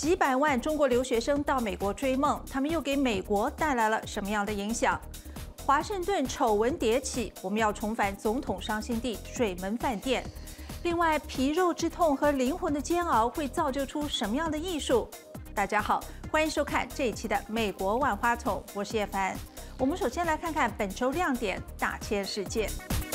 几百万中国留学生到美国追梦，他们又给美国带来了什么样的影响？华盛顿丑闻迭起，我们要重返总统伤心地水门饭店。另外，皮肉之痛和灵魂的煎熬会造就出什么样的艺术？大家好，欢迎收看这一期的《美国万花筒》，我是叶凡。我们首先来看看本周亮点大千世界。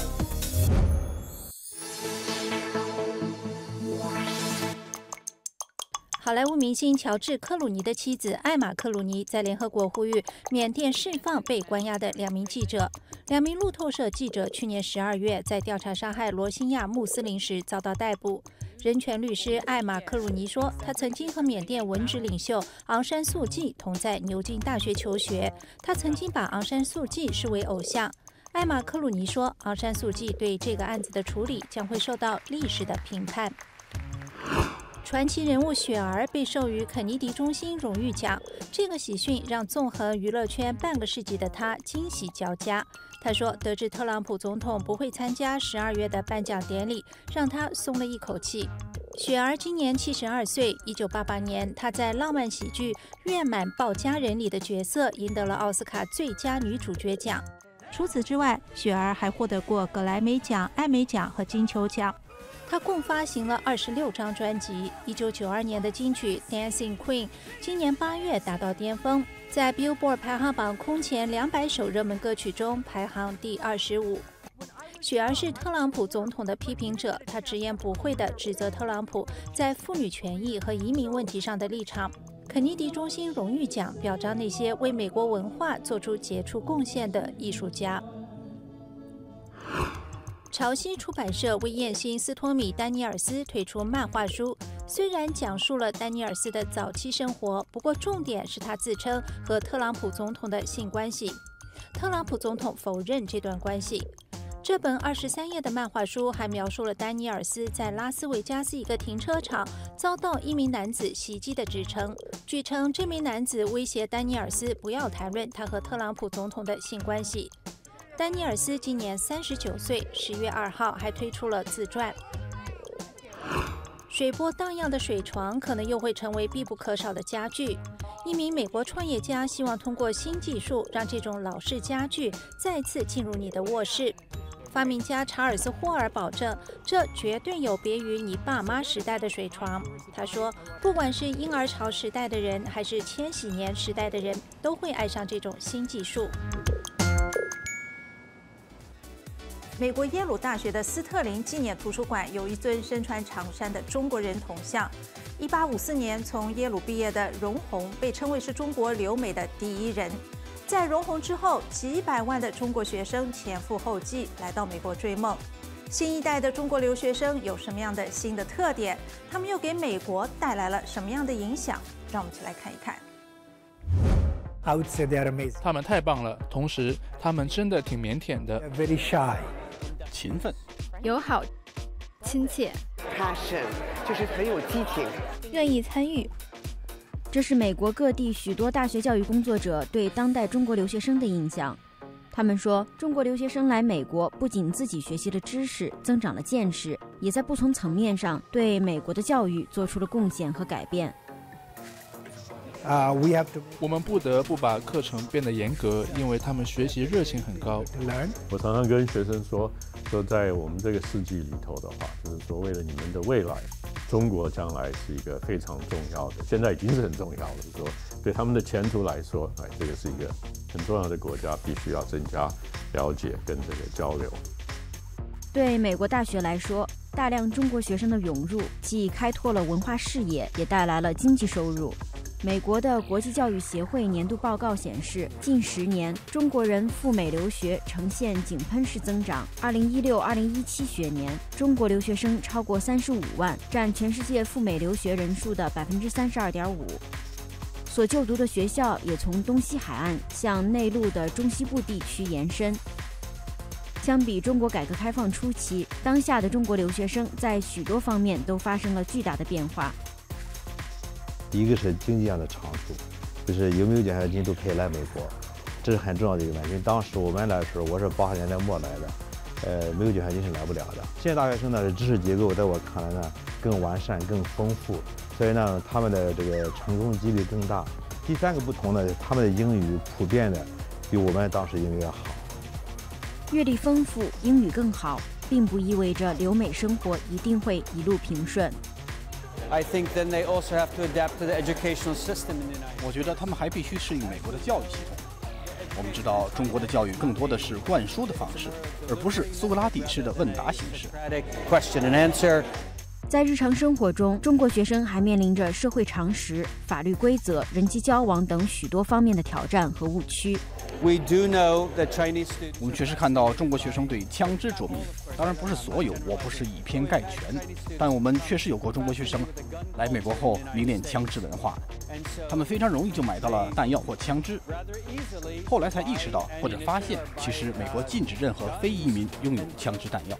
好莱坞明星乔治·克鲁尼的妻子艾玛·克鲁尼在联合国呼吁缅甸释放被关押的2名记者。2名路透社记者去年12月在调查杀害罗兴亚穆斯林时遭到逮捕。人权律师艾玛·克鲁尼说，他曾经和缅甸文职领袖昂山素季同在牛津大学求学，他曾经把昂山素季视为偶像。艾玛·克鲁尼说，昂山素季对这个案子的处理将会受到历史的评判。传奇人物雪儿被授予肯尼迪中心荣誉奖，这个喜讯让纵横娱乐圈半个世纪的他惊喜交加。他说，得知特朗普总统不会参加12月的颁奖典礼，让他松了一口气。雪儿今年72岁，1988年她在浪漫喜剧《月满报家人》里的角色赢得了奥斯卡最佳女主角奖。除此之外，雪儿还获得过格莱美奖、艾美奖和金球奖。他共发行了26张专辑。1992年的金曲《Dancing Queen》今年8月达到巅峰，在 Billboard 排行榜空前200首热门歌曲中排行第25。雪儿是特朗普总统的批评者，他直言不讳地指责特朗普在妇女权益和移民问题上的立场。肯尼迪中心荣誉奖表彰那些为美国文化做出杰出贡献的艺术家。潮汐出版社为艳星斯托米·丹尼尔斯推出漫画书，虽然讲述了丹尼尔斯的早期生活，不过重点是他自称和特朗普总统的性关系。特朗普总统否认这段关系。这本23页的漫画书还描述了丹尼尔斯在拉斯维加斯一个停车场遭到一名男子袭击的职称。据称，这名男子威胁丹尼尔斯不要谈论他和特朗普总统的性关系。丹尼尔斯今年39岁，10月2号还推出了自传。水波荡漾的水床可能又会成为必不可少的家具。一名美国创业家希望通过新技术让这种老式家具再次进入你的卧室。发明家查尔斯·霍尔保证，这绝对有别于你爸妈时代的水床。他说，不管是婴儿潮时代的人，还是千禧年时代的人，都会爱上这种新技术。美国耶鲁大学的斯特林纪念图书馆有一尊身穿长衫的中国人铜像。1854年从耶鲁毕业的容闳被称为是中国留美的第一人。在容闳之后，几百万的中国学生前赴后继来到美国追梦。新一代的中国留学生有什么样的新的特点？他们又给美国带来了什么样的影响？让我们一起来看一看。 I would say they are amazing. 他们太棒了，同时他们真的挺腼腆的。 They're very shy. 勤奋、 友好、亲切 passion 就是很有激情， 愿意参与。 这是美国各地许多大学教育工作者对当代中国留学生的印象。他们说，中国留学生来美国不仅自己学习了知识，增长了见识，也在不同层面上对美国的教育做出了贡献和改变。 我们不得不把课程变得严格，因为他们学习热情很高。 我常常跟学生说在我们这个世纪里头的话，就是说为了你们的未来，中国将来是一个非常重要的，现在已经是很重要了。就是说对他们的前途来说，这个是一个很重要的国家，必须要增加了解跟这个交流。 对美国大学来说，大量中国学生的涌入，既开拓了文化视野，也带来了经济收入。美国的国际教育协会年度报告显示，近10年中国人赴美留学呈现井喷式增长。2016-2017学年，中国留学生超过35万，占全世界赴美留学人数的32.5%。所就读的学校也从东西海岸向内陆的中西部地区延伸。相比中国改革开放初期，当下的中国留学生在许多方面都发生了巨大的变化。 第一个是经济上的长处，就是有没有奖学金都可以来美国，这是很重要的一个问题。因为当时我们来的时候，我是80年代末来的，没有奖学金是来不了的。现在大学生呢，知识结构在我看来呢更完善、更丰富， 所以呢，他们的这个成功几率更大。第3个不同呢，他们的英语普遍的比我们当时英语要好。 阅历丰富，英语更好，并不意味着留美生活一定会一路平顺。 我觉得他们还必须适应美国的教育系统。我们知道，中国的教育更多的是灌输的方式，而不是苏格拉底式的问答形式。 在日常生活中，中国学生还面临着社会常识、法律规则、人际交往等许多方面的挑战和误区。 我们确实看到中国学生对枪支着迷，当然不是所有，我不是以偏概全，但我们确实有过中国学生来美国后迷恋枪支文化，他们非常容易就买到了弹药或枪支，后来才意识到或者发现，其实美国禁止任何非移民拥有枪支弹药。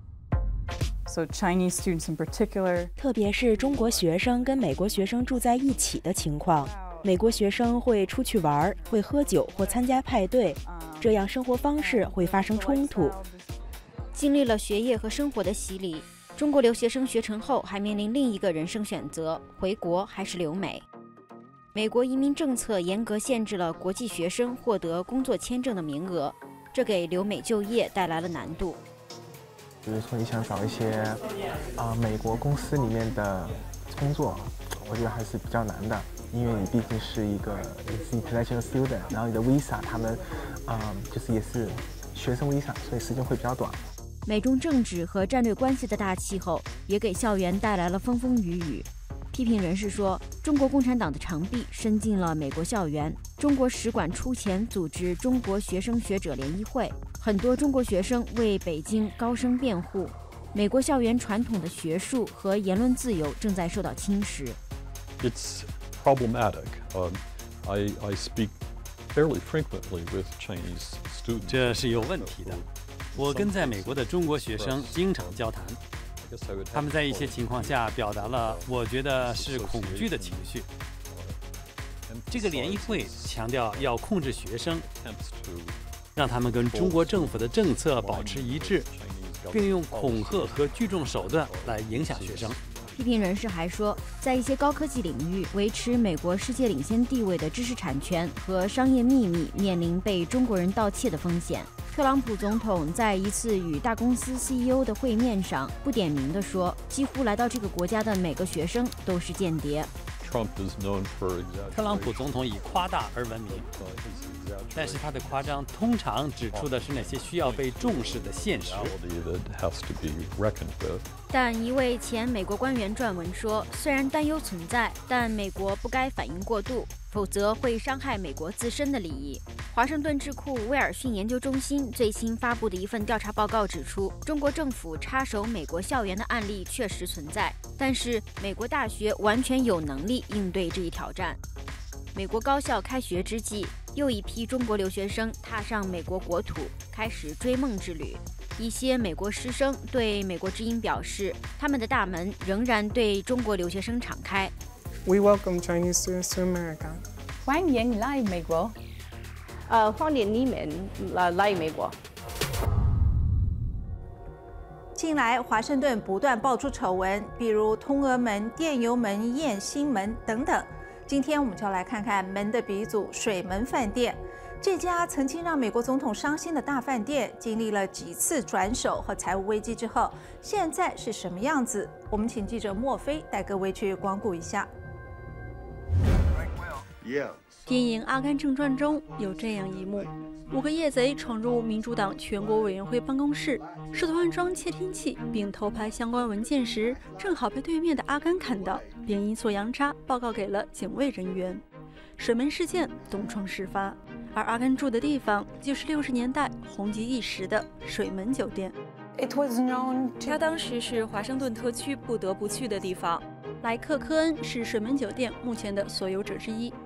特别是中国学生跟美国学生住在一起的情况，美国学生会出去玩，会喝酒或参加派对，这样生活方式会发生冲突。 经历了学业和生活的洗礼，中国留学生学成后还面临另一个人生选择：回国还是留美。美国移民政策严格限制了国际学生获得工作签证的名额，这给留美就业带来了难度。 比如说你想找一些美国公司里面的工作，我觉得还是比较难的，因为你毕竟是一个 international student， 然后你的 visa 他们就是也是学生 visa， 所以时间会比较短。 美中政治和战略关系的大气候也给校园带来了风风雨雨。批评人士说，中国共产党的长臂伸进了美国校园，中国使馆出钱组织中国学生学者联谊会，很多中国学生为北京高声辩护。美国校园传统的学术和言论自由正在受到侵蚀。 It's problematic. I speak fairly frequently with Chinese students. 这是有问题的。我跟在美国的中国学生经常交谈，他们在一些情况下表达了我觉得是恐惧的情绪。这个联谊会强调要控制学生，让他们跟中国政府的政策保持一致，并用恐吓和聚众手段来影响学生。 批评人士还说，在一些高科技领域，维持美国世界领先地位的知识产权和商业秘密面临被中国人盗窃的风险。特朗普总统在一次与大公司 CEO 的会面上不点名地说，几乎来到这个国家的每个学生都是间谍。 特朗普总统以夸大而闻名，但是他的夸张通常指出的是那些需要被重视的现实。 但一位前美国官员撰文说，虽然担忧存在，但美国不该反应过度，否则会伤害美国自身的利益。华盛顿智库威尔逊研究中心最新发布的一份调查报告指出，中国政府插手美国校园的案例确实存在，但是美国大学完全有能力应对这一挑战。美国高校开学之际，又一批中国留学生踏上美国国土，开始追梦之旅。一些美国师生对美国之音表示，他们的大门仍然对中国留学生敞开。 We welcome Chinese students to America. 欢迎来美国。 欢迎你们来美国。 近来，华盛顿不断爆出丑闻，比如通俄门、电邮门、艳星门等等。今天我们就来看看门的鼻祖——水门饭店。这家曾经让美国总统伤心的大饭店，经历了几次转手和财务危机之后，现在是什么样子？我们请记者莫非带各位去光顾一下。 电影《阿甘正传》中有这样一幕：5个夜贼闯入民主党全国委员会办公室，试图安装窃听器并偷拍相关文件时，正好被对面的阿甘看到，便阴错阳差报告给了警卫人员。水门事件东窗事发，而阿甘住的地方就是60年代红极一时的水门酒店。他当时是华盛顿特区不得不去的地方。莱克·科恩是水门酒店目前的所有者之一。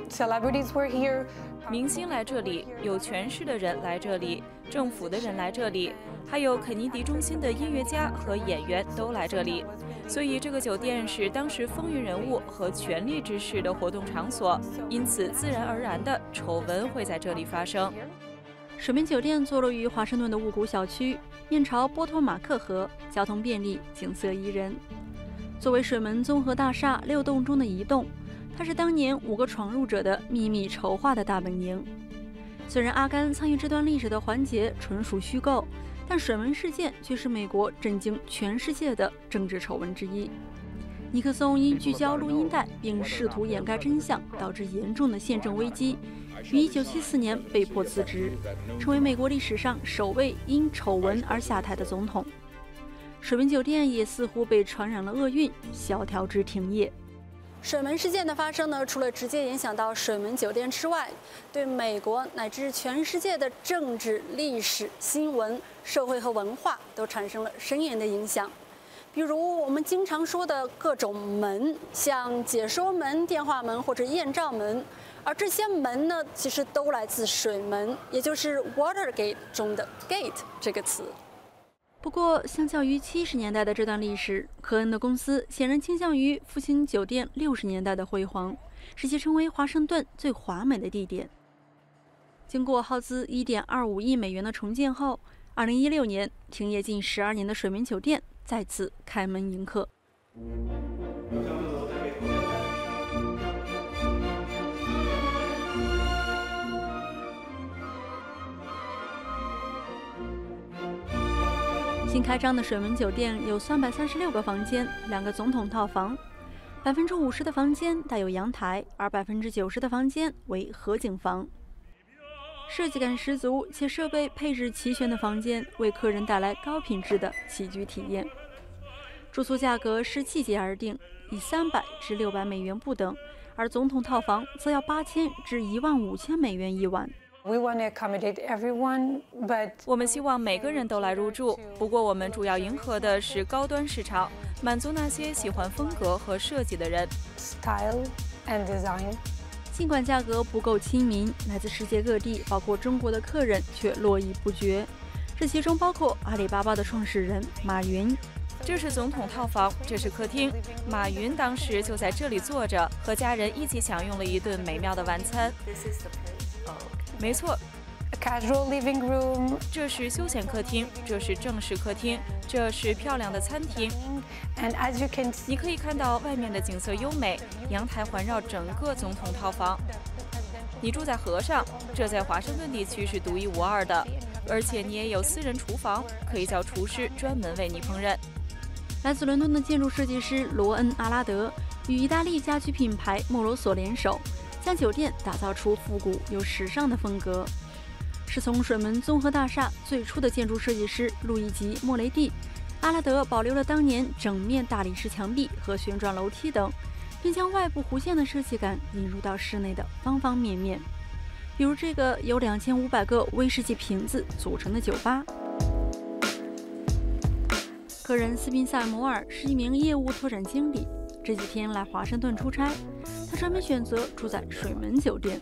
明星来这里，有权势的人来这里，政府的人来这里，还有肯尼迪中心的音乐家和演员都来这里。所以这个酒店是当时风云人物和权力之士的活动场所，因此自然而然的丑闻会在这里发生。 水门酒店坐落于华盛顿的雾谷小区，面朝波托马克河，交通便利，景色宜人。 作为水门综合大厦6栋中的一栋，它是当年5个闯入者的秘密筹划的大本营。虽然阿甘参与这段历史的环节纯属虚构，但水门事件却是美国震惊全世界的政治丑闻之一。尼克松因聚焦录音带并试图掩盖真相，导致严重的宪政危机，于1974年被迫辞职，成为美国历史上首位因丑闻而下台的总统。水门酒店也似乎被传染了厄运，萧条至停业。水门事件的发生呢，除了直接影响到水门酒店之外，对美国乃至全世界的政治、历史、新闻、社会和文化都产生了深远的影响。比如我们经常说的各种门，像解说门、电话门或者艳照门，而这些门呢，其实都来自水门，也就是 Watergate 中的 gate 这个词。不过，相较于70年代的这段历史，科恩的公司显然倾向于复兴酒店60年代的辉煌，使其成为华盛顿最华美的地点。经过耗资1.25亿美元的重建后，2016年停业近12年的水门酒店再次开门迎客。新开张的水门酒店有336个房间，2个总统套房，50%的房间带有阳台，而90%的房间为河景房。设计感十足且设备配置齐全的房间，为客人带来高品质的起居体验。住宿价格是季节而定，以300至600美元不等，而总统套房则要8000至15000美元一晚。 我们希望每个人都来入住，不过我们主要迎合的是高端市场，满足那些喜欢风格和设计的人。 尽管价格不够亲民，来自世界各地，包括中国的客人却络绎不绝。这其中包括阿里巴巴的创始人马云。 这是总统套房，这是客厅。马云当时就在这里坐着，和家人一起享用了一顿美妙的晚餐。没错， casual living room， 这是休闲客厅，这是正式客厅，这是漂亮的餐厅。 And as you can see， 你可以看到外面的景色优美，阳台环绕整个总统套房。你住在河上，这在华盛顿地区是独一无二的，而且你也有私人厨房，可以叫厨师专门为你烹饪。 来自伦敦的建筑设计师罗恩·阿拉德与意大利家居品牌莫罗索联手，将酒店打造出复古又时尚的风格。是从水门综合大厦最初的建筑设计师路易吉·莫雷蒂，阿拉德保留了当年整面大理石墙壁和旋转楼梯等，并将外部弧线的设计感引入到室内的方方面面。比如这个由2500个威士忌瓶子组成的酒吧。客人斯宾塞·摩尔是一名业务拓展经理，这几天来华盛顿出差，他专门选择住在水门酒店。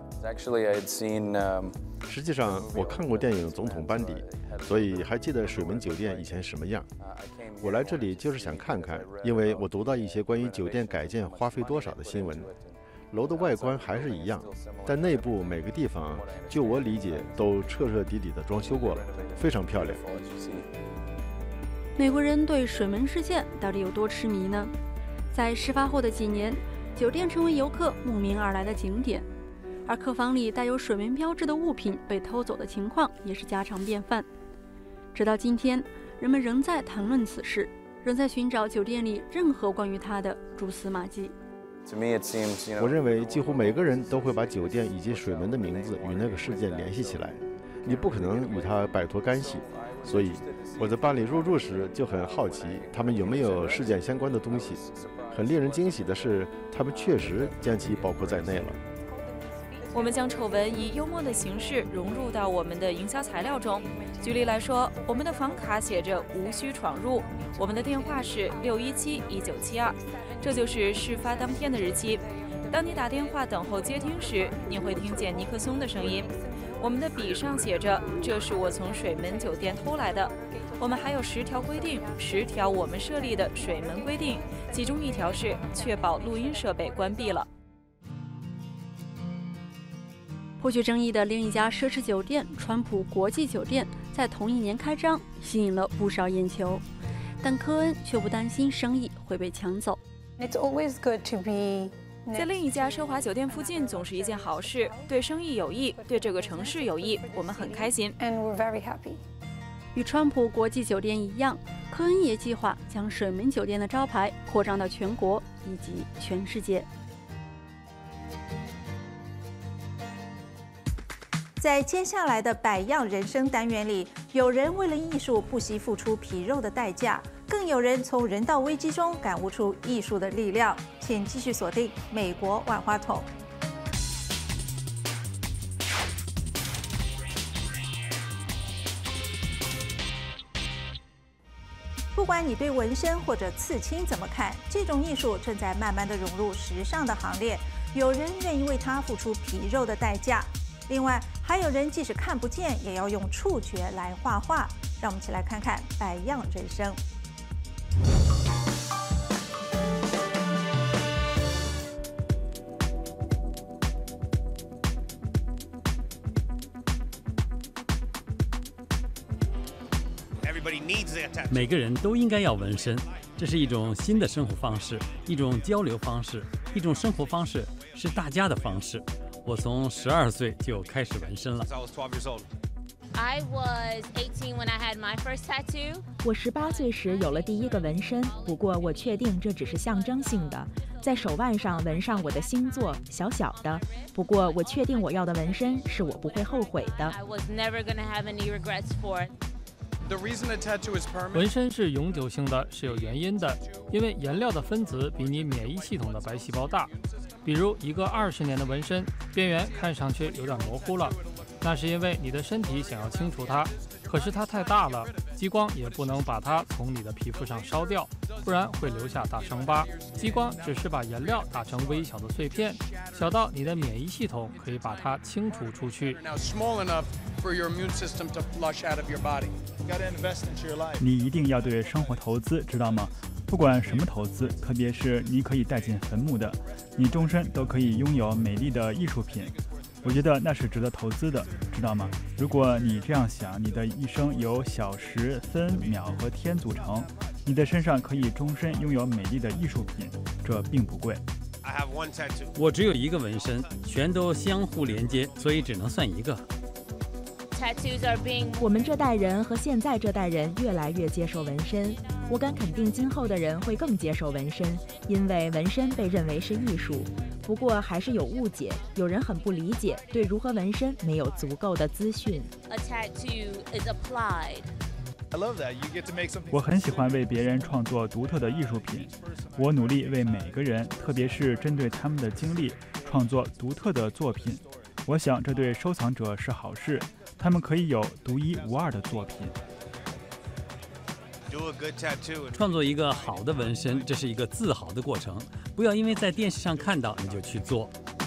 实际上，我看过电影《总统班底》，所以还记得水门酒店以前什么样。我来这里就是想看看，因为我读到一些关于酒店改建花费多少的新闻。楼的外观还是一样，但内部每个地方，就我理解，都彻彻底底的装修过了，非常漂亮。 美国人对水门事件到底有多痴迷呢？在事发后的几年，酒店成为游客慕名而来的景点，而客房里带有水门标志的物品被偷走的情况也是家常便饭。直到今天，人们仍在谈论此事，仍在寻找酒店里任何关于它的蛛丝马迹。 我认为几乎每个人都会把酒店以及水门的名字与那个事件联系起来，你不可能与它摆脱干系。所以我在办理入住时就很好奇，他们有没有事件相关的东西。很令人惊喜的是，他们确实将其包括在内了。 我们将丑闻以幽默的形式融入到我们的营销材料中。举例来说，我们的房卡写着无需闯入，我们的电话是617-1972，这就是事发当天的日期。当你打电话等候接听时，你会听见尼克松的声音。我们的笔上写着，这是我从水门酒店偷来的。我们还有10条规定，10条我们设立的水门规定，其中1条是确保录音设备关闭了。 颇具争议的另一家奢侈酒店川普国际酒店在同一年开张，吸引了不少眼球，但科恩却不担心生意会会被抢走。 It's always good to be 在另一家奢华酒店附近总是一件好事，对生意有益，对这个城市有益，我们很开心。 And we're very happy. 与川普国际酒店一样，科恩也计划将水门酒店的招牌扩张到全国以及全世界。 在接下来的百样人生单元里，有人为了艺术不惜付出皮肉的代价，更有人从人道危机中感悟出艺术的力量。请继续锁定美国万花筒。不管你对纹身或者刺青怎么看，这种艺术正在慢慢的融入时尚的行列。有人愿意为它付出皮肉的代价，另外还有人即使看不见，也要用触觉来画画。让我们一起来看看百样人生。 每个人都应该要纹身，这是一种新的生活方式，一种交流方式，一种生活方式，是大家的方式。我从12岁就开始纹身了。 I was 18 when I had my first tattoo. 我18岁时有了第一个纹身，不过我确定这只是象征性的，在手腕上纹上我的星座，小小的。不过我确定我要的纹身是我不会后悔的。 I was never going to have any regrets for it. 纹身是永久性的，是有原因的，因为颜料的分子比你免疫系统的白细胞大。比如一个20年的纹身，边缘看上去有点模糊了，那是因为你的身体想要清除它，可是它太大了，激光也不能把它从你的皮肤上烧掉，不然会留下大伤疤。激光只是把颜料打成微小的碎片，小到你的免疫系统可以把它清除出去。 你一定要对生活投资，知道吗？不管什么投资，特别是你可以带进坟墓的，你终身都可以拥有美丽的艺术品。我觉得那是值得投资的，知道吗？如果你这样想，你的一生由小时、分、秒和天组成，你的身上可以终身拥有美丽的艺术品，这并不贵。 我只有一个纹身，全都相互连接，所以只能算一个。 我们这代人和现在这代人越来越接受纹身，我敢肯定今后的人会更接受纹身，因为纹身被认为是艺术。不过还是有误解，有人很不理解，对如何纹身没有足够的资讯。 我很喜欢为别人创作独特的艺术品，我努力为每个人，特别是针对他们的经历，创作独特的作品。我想这对收藏者是好事，他们可以有独一无二的作品。 创作一个好的纹身，这是一个自豪的过程，不要因为在电视上看到你就去做。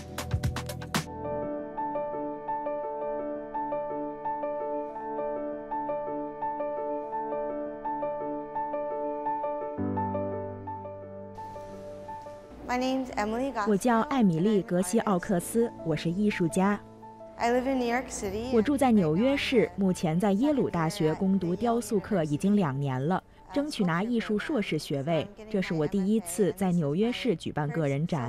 我叫艾米丽·格西奥克斯，我是艺术家。我住在纽约市，目前在耶鲁大学攻读雕塑课已经2年了，争取拿艺术硕士学位。这是我第一次在纽约市举办个人展。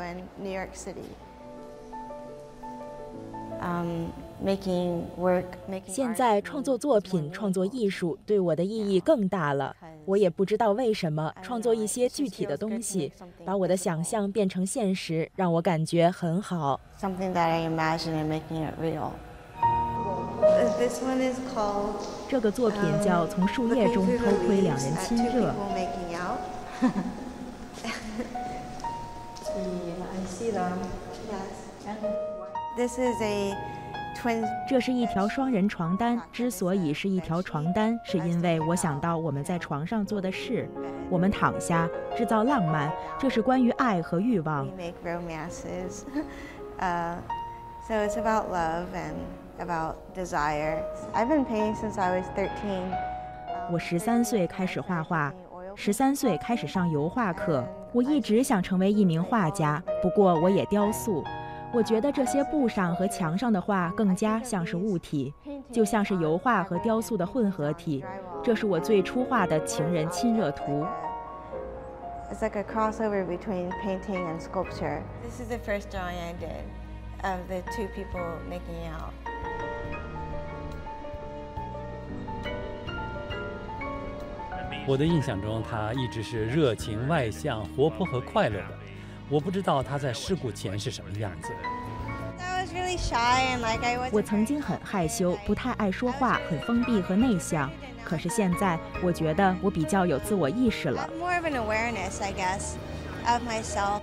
现在创作作品、创作艺术对我的意义更大了。我也不知道为什么，创作一些具体的东西，把我的想象变成现实，让我感觉很好。这个作品叫《从树叶中偷窥两人亲热》。这是一条双人床单，之所以是一条床单，是因为我想到我们在床上做的事。我们躺下，制造浪漫，这是关于爱和欲望。我13岁开始画画，13岁开始上油画课。我一直想成为一名画家，不过我也雕塑。我觉得这些布上和墙上的画更加像是物体，就像是油画和雕塑的混合体。这是我最初画的情人亲热图。 It's like a crossover between painting and sculpture. This is the first drawing I did of the two people making out. 我的印象中，他一直是热情、外向、活泼和快乐的。我不知道他在事故前是什么样子。 我曾经很害羞，不太爱说话，很封闭和内向。可是现在，我觉得我比较有自我意识了。 More of an awareness, I guess, of myself.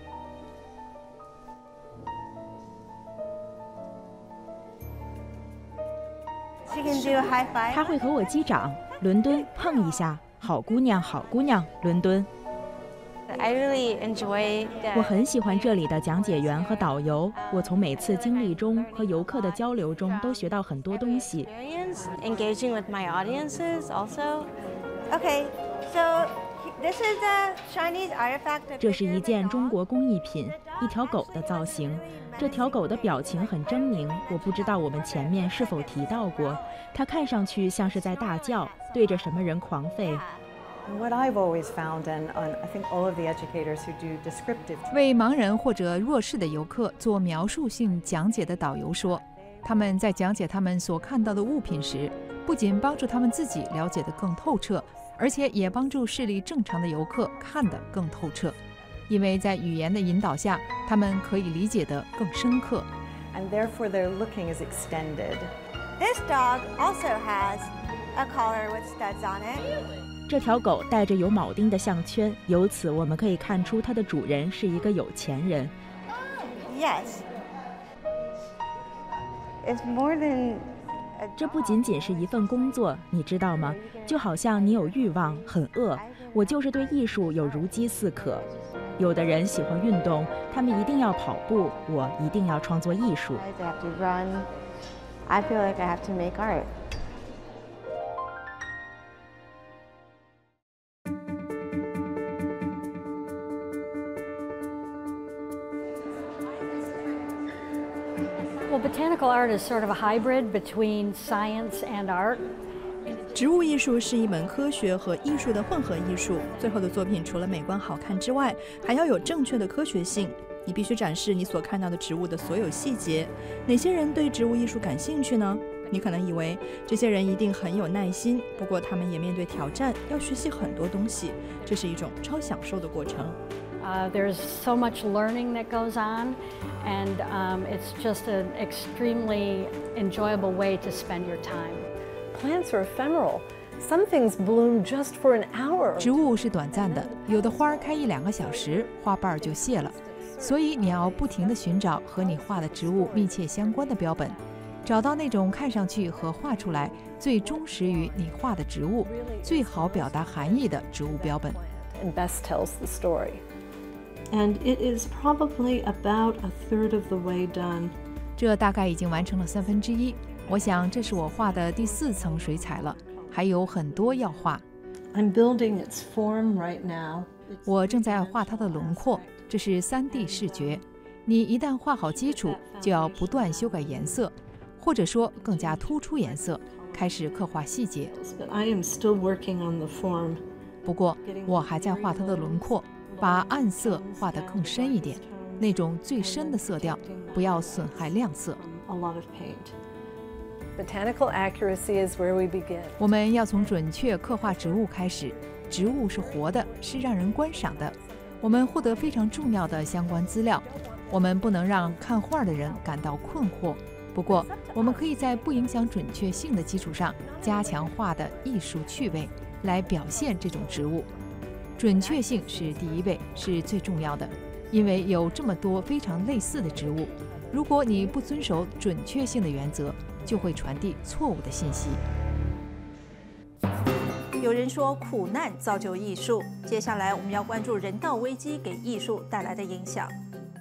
他会和我击掌，伦敦碰一下，好姑娘，好姑娘，伦敦。 I really enjoy that. 我很喜欢这里的讲解员和导游，我从每次经历中和游客的交流中都学到很多东西。 Engaging with my audiences also. Okay, so this is a Chinese artifact. 这是一件中国工艺品，一条狗的造型。这条狗的表情很狰狞，我不知道我们前面是否提到过，它看上去像是在大叫，对着什么人狂吠。 What I've always found, and I think all of the educators who do descriptive. 为盲人或者弱势的游客做描述性讲解的导游说，他们在讲解他们所看到的物品时，不仅帮助他们自己了解得更透彻，而且也帮助视力正常的游客看得更透彻，因为在语言的引导下，他们可以理解得更深刻。 And therefore their looking is extended. This dog also has a collar with studs on it. 这条狗戴着有铆钉的项圈，由此我们可以看出它的主人是一个有钱人。 Yes. It's more than. 这不仅仅是一份工作，你知道吗？就好像你有欲望，很饿。我就是对艺术有如饥似渴。有的人喜欢运动，他们一定要跑步，我一定要创作艺术。 I have to run. I feel like I have to make art. Well, botanical art is sort of a hybrid between science and art. 植物艺术是一门科学和艺术的混合艺术。最后的作品除了美观好看之外，还要有正确的科学性。你必须展示你所看到的植物的所有细节。哪些人对植物艺术感兴趣呢？你可能以为这些人一定很有耐心，不过他们也面对挑战，要学习很多东西。这是一种超享受的过程。 There's so much learning that goes on, and it's just an extremely enjoyable way to spend your time. Plants are ephemeral. Some things bloom just for an hour. 植物是短暂的，有的花开1-2个小时，花瓣就谢了。所以你要不停地寻找和你画的植物密切相关的标本，找到那种看上去和画出来最忠实于你画的植物、最好表达含义的植物标本。 And best tells the story. And it is probably about a third of the way done. 这大概已经完成了1/3。我想这是我画的第4层水彩了，还有很多要画。 I'm building its form right now. 我正在画它的轮廓，这是3D 视觉。你一旦画好基础，就要不断修改颜色，或者说更加突出颜色，开始刻画细节。 But I am still working on the form. 不过我还在画它的轮廓。把暗色画得更深一点，那种最深的色调，不要损害亮色。 Botanical accuracy is where we begin. 我们要从准确刻画植物开始。植物是活的，是让人观赏的。我们获得非常重要的相关资料。我们不能让看画的人感到困惑。不过，我们可以在不影响准确性的基础上，加强画的艺术趣味，来表现这种植物。准确性是第一位，是最重要的，因为有这么多非常类似的植物，如果你不遵守准确性的原则，就会传递错误的信息。 有人说苦难造就艺术，接下来我们要关注人道危机给艺术带来的影响。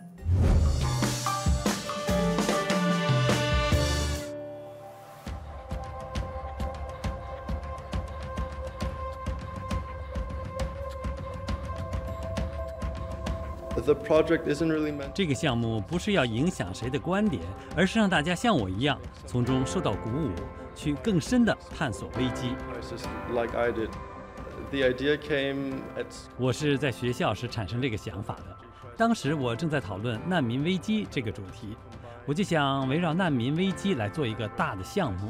这个项目不是要影响谁的观点，而是让大家像我一样，从中受到鼓舞，去更深地探索危机。 我是在学校时产生这个想法的。当时我正在讨论难民危机这个主题，我就想围绕难民危机来做一个大的项目。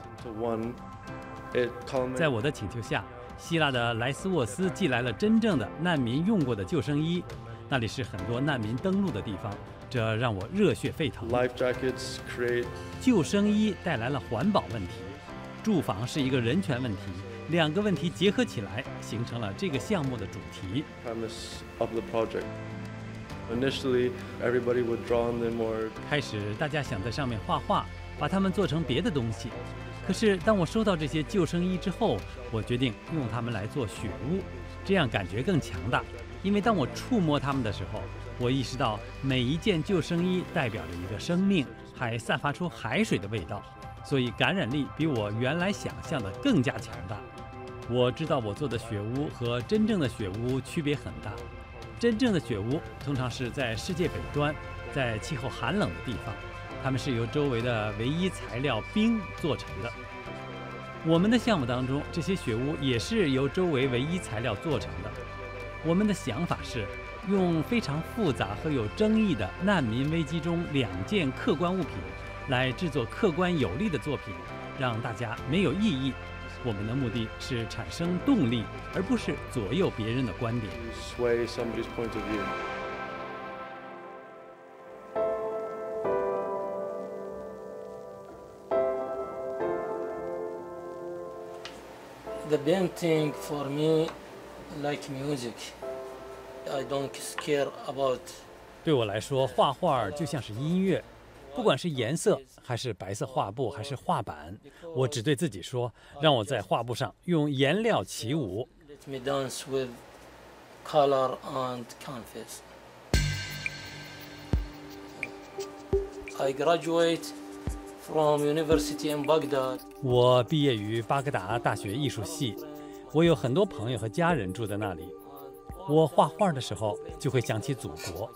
在我的请求下，希腊的莱斯沃斯寄来了真正的难民用过的救生衣，那里是很多难民登陆的地方，这让我热血沸腾。救生衣带来了环保问题，住房是一个人权问题，两个问题结合起来，形成了这个项目的主题。开始大家想在上面画画，把它们做成别的东西。可是当我收到这些救生衣之后，我决定用它们来做雪屋，这样感觉更强大。因为当我触摸它们的时候，我意识到每一件救生衣代表着一个生命，还散发出海水的味道，所以感染力比我原来想象的更加强大。我知道我做的雪屋和真正的雪屋区别很大。真正的雪屋通常是在世界北端，在气候寒冷的地方，它们是由周围的唯一材料冰做成的。我们的项目当中，这些雪屋也是由周围唯一材料做成的。我们的想法是用非常复杂和有争议的难民危机中2件客观物品来制作客观有力的作品，让大家没有异议。我们的目的是产生动力，而不是左右别人的观点。 The painting for me like music. I don't care about. 对我来说，画画就像是音乐，不管是颜色，还是白色画布，还是画板，我只对自己说，让我在画布上用颜料起舞。 Let me dance with color and canvas. I graduate from University in Baghdad. 我毕业于巴格达大学艺术系，我有很多朋友和家人住在那里。我画画的时候就会想起祖国。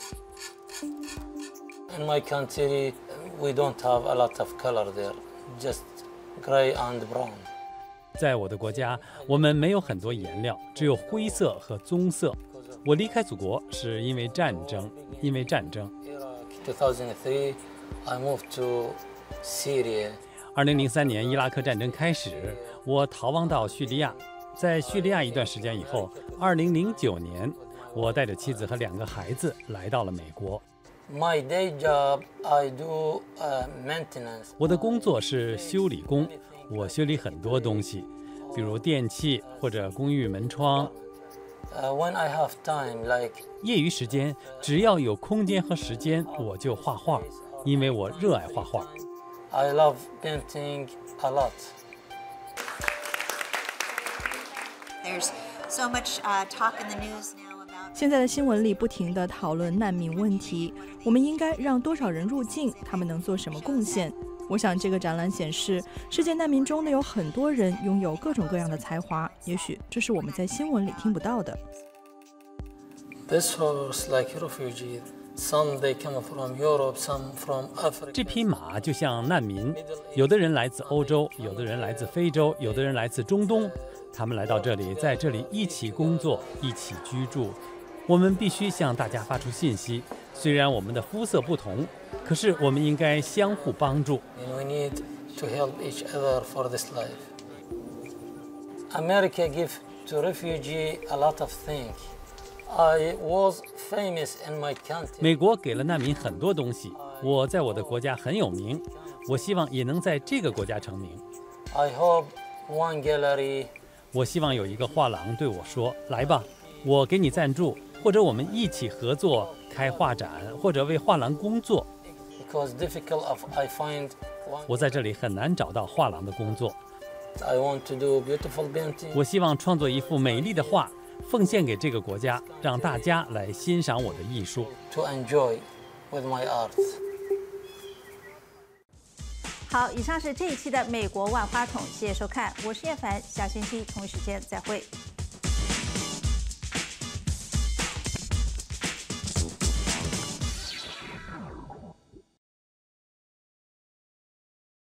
In my country, we don't have a lot of color there, just gray and brown. 在我的国家，我们没有很多颜料，只有灰色和棕色。我离开祖国是因为战争，因为战争。 2003, I moved to Syria. 2003年伊拉克战争开始，我逃亡到叙利亚。在叙利亚一段时间以后，2009年，我带着妻子和2个孩子来到了美国。 My day job, I do maintenance. 我的工作是修理工，我修理很多东西，比如电器或者公寓门窗。 When I have time, like 业余时间，只要有空间和时间，我就画画，因为我热爱画画。 I love painting a lot. There's so much talk in the news now about. 现在的新闻里不停地讨论难民问题，我们应该让多少人入境？他们能做什么贡献？我想这个展览显示，世界难民中的有很多人拥有各种各样的才华，也许这是我们在新闻里听不到的。 This horse like refugee. Some they come from Europe, some from Africa. 这匹马就像难民，有的人来自欧洲，有的人来自非洲，有的人来自中东。他们来到这里，在这里一起工作，一起居住。我们必须向大家发出信息，虽然我们的肤色不同，可是我们应该相互帮助。 We need to help each other for this life. America give to refugee a lot of things. I was famous in my country. 美国给了难民很多东西，我在我的国家很有名，我希望也能在这个国家成名。 I hope one gallery. 我希望有一个画廊对我说：“来吧，我给你赞助，或者我们一起合作开画展，或者为画廊工作。” Because difficult, I find. 我在这里很难找到画廊的工作。 I want to do beautiful painting. 我希望创作一幅美丽的画，奉献给这个国家，让大家来欣赏我的艺术。 To enjoy with my art. 好，以上是这一期的美国万花筒，谢谢收看，我是叶凡，下星期同一时间再会。